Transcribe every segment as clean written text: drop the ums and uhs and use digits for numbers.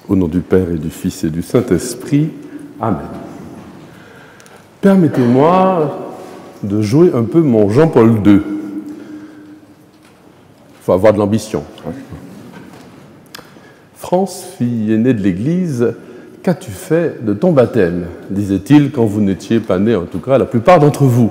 Au nom du Père et du Fils et du Saint-Esprit. Amen. Permettez-moi de jouer un peu mon Jean-Paul II. Il faut avoir de l'ambition. France, fille aînée de l'Église, qu'as-tu fait de ton baptême, disait-il quand vous n'étiez pas nés, en tout cas la plupart d'entre vous.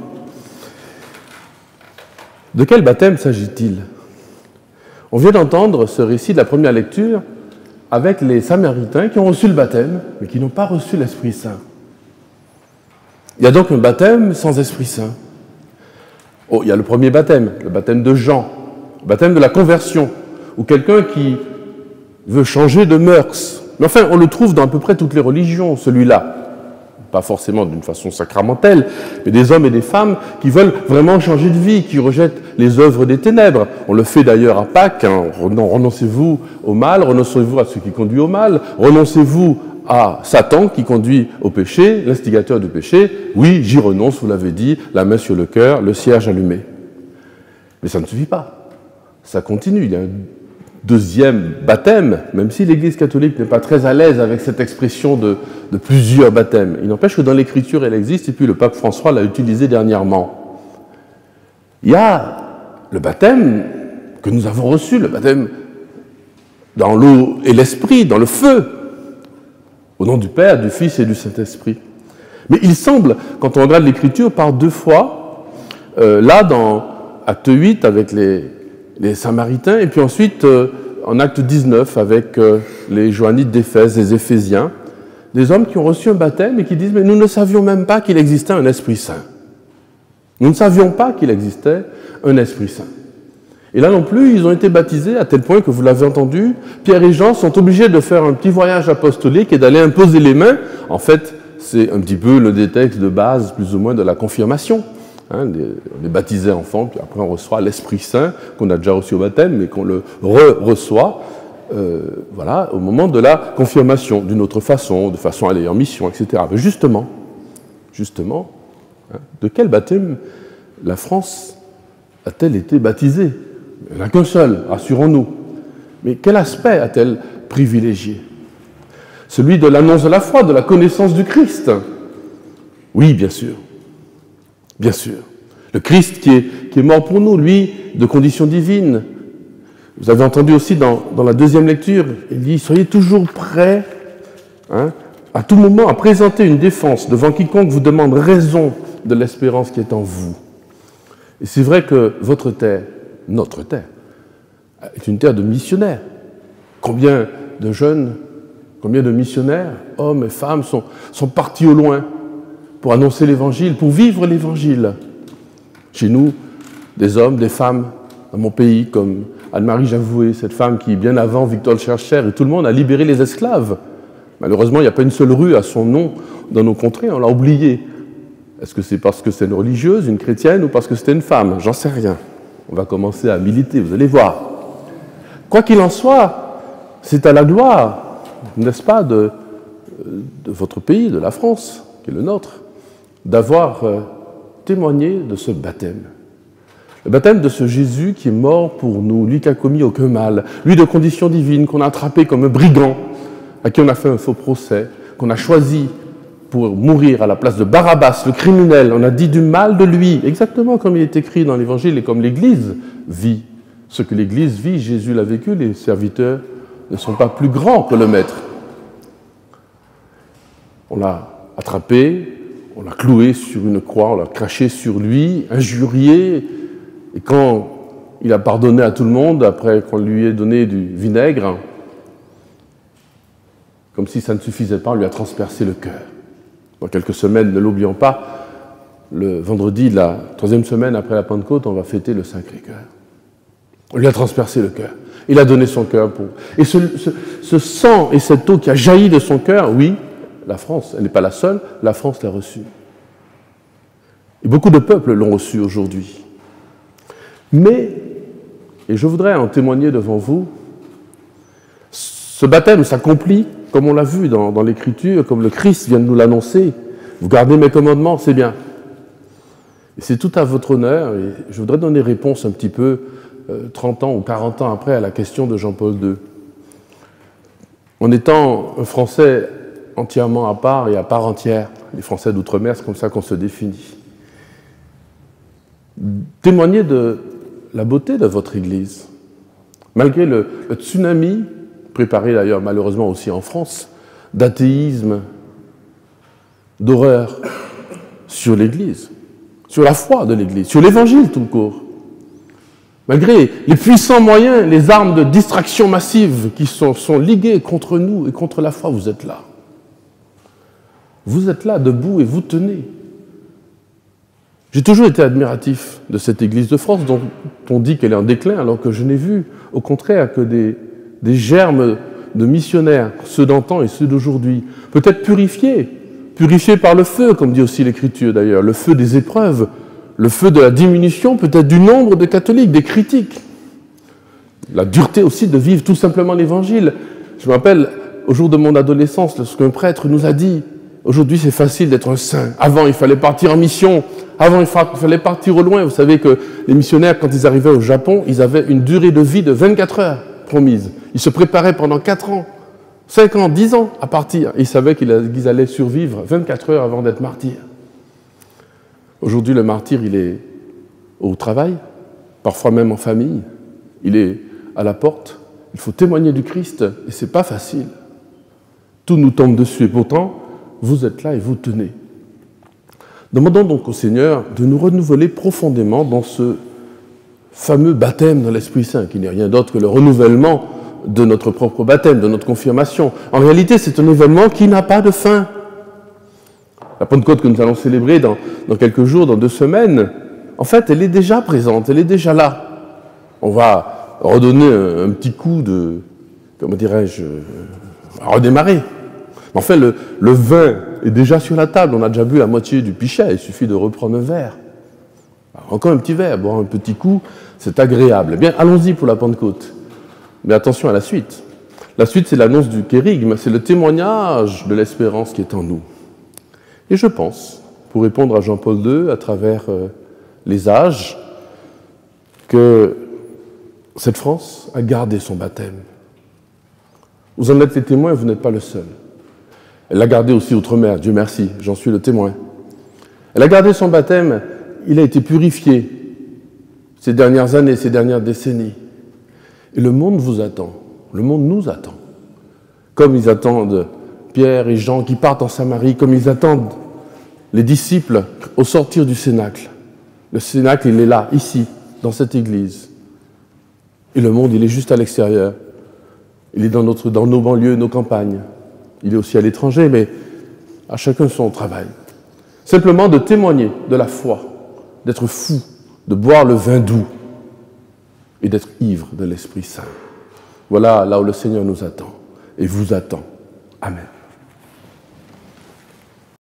De quel baptême s'agit-il? On vient d'entendre ce récit de la première lecture avec les Samaritains qui ont reçu le baptême, mais qui n'ont pas reçu l'Esprit Saint. Il y a donc un baptême sans Esprit Saint. Oh, il y a le premier baptême, le baptême de Jean, le baptême de la conversion, ou quelqu'un qui veut changer de mœurs. Mais enfin, on le trouve dans à peu près toutes les religions, celui-là. Pas forcément d'une façon sacramentelle, mais des hommes et des femmes qui veulent vraiment changer de vie, qui rejettent les œuvres des ténèbres. On le fait d'ailleurs à Pâques, hein. Renoncez-vous au mal, renoncez-vous à ce qui conduit au mal, renoncez-vous à Satan qui conduit au péché, l'instigateur du péché. Oui, j'y renonce, vous l'avez dit, la main sur le cœur, le cierge allumé. Mais ça ne suffit pas, ça continue, il y a un deuxième baptême, même si l'Église catholique n'est pas très à l'aise avec cette expression de plusieurs baptêmes. Il n'empêche que dans l'Écriture, elle existe, et puis le pape François l'a utilisé dernièrement. Il y a le baptême que nous avons reçu, le baptême dans l'eau et l'esprit, dans le feu, au nom du Père, du Fils et du Saint-Esprit. Mais il semble, quand on regarde l'Écriture, par deux fois, là dans Acte 8 avec les Samaritains, et puis ensuite en Acte 19 avec les Johannites d'Éphèse, les Éphésiens, des hommes qui ont reçu un baptême et qui disent « mais nous ne savions même pas qu'il existait un Esprit Saint. Nous ne savions pas qu'il existait un Esprit Saint. » Et là non plus, ils ont été baptisés à tel point que, vous l'avez entendu, Pierre et Jean sont obligés de faire un petit voyage apostolique et d'aller imposer les mains. En fait, c'est un petit peu le texte de base, plus ou moins, de la confirmation. Hein, on est baptisé enfant, puis après on reçoit l'Esprit Saint, qu'on a déjà reçu au baptême, mais qu'on le reçoit voilà, au moment de la confirmation, d'une autre façon, de façon à aller en mission, etc. Mais justement, hein, de quel baptême la France a-t-elle été baptisée? Il n'y en a qu'un seul, rassurons-nous. Mais quel aspect a-t-elle privilégié? Celui de l'annonce de la foi, de la connaissance du Christ. Oui, bien sûr. Bien sûr. Le Christ qui est mort pour nous, lui, de condition divine. Vous avez entendu aussi dans la deuxième lecture, il dit « Soyez toujours prêts, hein, à tout moment, à présenter une défense devant quiconque vous demande raison de l'espérance qui est en vous. » Et c'est vrai que votre terre, notre terre, est une terre de missionnaires. Combien de jeunes, combien de missionnaires, hommes et femmes, sont partis au loin pour annoncer l'Évangile, pour vivre l'Évangile. Chez nous, des hommes, des femmes, dans mon pays, comme Anne-Marie Javoué, cette femme qui, bien avant Victor Schœlcher et tout le monde, a libéré les esclaves. Malheureusement, il n'y a pas une seule rue à son nom dans nos contrées, on l'a oublié. Est-ce que c'est parce que c'est une religieuse, une chrétienne, ou parce que c'était une femme? J'en sais rien. On va commencer à militer, vous allez voir. Quoi qu'il en soit, c'est à la gloire, n'est-ce pas, de votre pays, de la France, qui est le nôtre, d'avoir témoigné de ce baptême. Le baptême de ce Jésus qui est mort pour nous, lui qui n'a commis aucun mal, lui de condition divine, qu'on a attrapé comme un brigand, à qui on a fait un faux procès, qu'on a choisi pour mourir à la place de Barabbas, le criminel. On a dit du mal de lui, exactement comme il est écrit dans l'Évangile et comme l'Église vit. Ce que l'Église vit, Jésus l'a vécu, les serviteurs ne sont pas plus grands que le Maître. On l'a attrapé, on l'a cloué sur une croix, on l'a craché sur lui, injurié, et quand il a pardonné à tout le monde, après qu'on lui ait donné du vinaigre, comme si ça ne suffisait pas, on lui a transpercé le cœur. Dans quelques semaines, ne l'oublions pas, le vendredi de la 3e semaine après la Pentecôte, on va fêter le Sacré-Cœur. On lui a transpercé le cœur. Il a donné son cœur pour... Et ce sang et cette eau qui a jailli de son cœur, oui, la France, elle n'est pas la seule, la France l'a reçu. Et beaucoup de peuples l'ont reçu aujourd'hui. Mais, et je voudrais en témoigner devant vous, ce baptême s'accomplit, comme on l'a vu dans l'Écriture, comme le Christ vient de nous l'annoncer. Vous gardez mes commandements, c'est bien. Et c'est tout à votre honneur, et je voudrais donner réponse un petit peu 30 ans ou 40 ans après à la question de Jean-Paul II. en étant un Français entièrement à part et à part entière. Les Français d'outre-mer, c'est comme ça qu'on se définit. Témoignez de la beauté de votre Église. Malgré le tsunami, préparé d'ailleurs malheureusement aussi en France, d'athéisme, d'horreur sur l'Église, sur la foi de l'Église, sur l'Évangile tout court. Malgré les puissants moyens, les armes de distraction massive qui sont liguées contre nous et contre la foi, vous êtes là. Vous êtes là, debout, et vous tenez. J'ai toujours été admiratif de cette Église de France dont on dit qu'elle est en déclin, alors que je n'ai vu, au contraire, que des germes de missionnaires, ceux d'antan et ceux d'aujourd'hui, peut-être purifiés par le feu, comme dit aussi l'Écriture d'ailleurs, le feu des épreuves, le feu de la diminution peut-être du nombre de catholiques, des critiques, la dureté aussi de vivre tout simplement l'Évangile. Je me rappelle, au jour de mon adolescence, lorsqu'un prêtre nous a dit « Aujourd'hui, c'est facile d'être un saint. Avant, il fallait partir en mission. Avant, il fallait partir au loin. » Vous savez que les missionnaires, quand ils arrivaient au Japon, ils avaient une durée de vie de 24 heures promise. Ils se préparaient pendant 4 ans, 5 ans, 10 ans à partir. Ils savaient qu'ils allaient survivre 24 heures avant d'être martyrs. Aujourd'hui, le martyr, il est au travail, parfois même en famille. Il est à la porte. Il faut témoigner du Christ et ce n'est pas facile. Tout nous tombe dessus et pourtant, vous êtes là et vous tenez. Demandons donc au Seigneur de nous renouveler profondément dans ce fameux baptême dans l'Esprit Saint, qui n'est rien d'autre que le renouvellement de notre propre baptême, de notre confirmation. En réalité, c'est un événement qui n'a pas de fin. La Pentecôte que nous allons célébrer dans quelques jours, dans 2 semaines, en fait, elle est déjà présente, elle est déjà là. On va redonner un petit coup de, comment dirais-je, redémarrer. Enfin, le vin est déjà sur la table, on a déjà bu la moitié du pichet, il suffit de reprendre un verre. Alors, encore un petit verre, boire un petit coup, c'est agréable. Eh bien, allons-y pour la Pentecôte. Mais attention à la suite. La suite, c'est l'annonce du kérygme, c'est le témoignage de l'espérance qui est en nous. Et je pense, pour répondre à Jean-Paul II, à travers les âges, que cette France a gardé son baptême. Vous en êtes les témoins et vous n'êtes pas le seul. Elle l'a gardé aussi outre-mer, Dieu merci, j'en suis le témoin. Elle a gardé son baptême, il a été purifié ces dernières années, ces dernières décennies. Et le monde vous attend, le monde nous attend. Comme ils attendent Pierre et Jean qui partent en Samarie, comme ils attendent les disciples au sortir du Cénacle. Le Cénacle, il est là, ici, dans cette église. Et le monde, il est juste à l'extérieur. Il est dans nos banlieues, nos campagnes. Il est aussi à l'étranger, mais à chacun son travail. Simplement de témoigner de la foi, d'être fou, de boire le vin doux et d'être ivre de l'Esprit Saint. Voilà là où le Seigneur nous attend et vous attend. Amen.